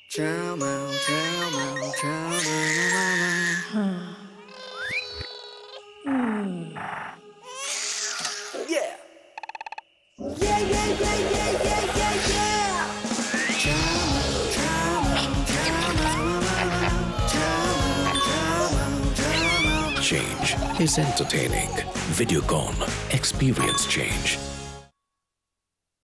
Yeah. Yeah, yeah, yeah, yeah, yeah, yeah, yeah. Change is entertaining. Videocon. Experience change.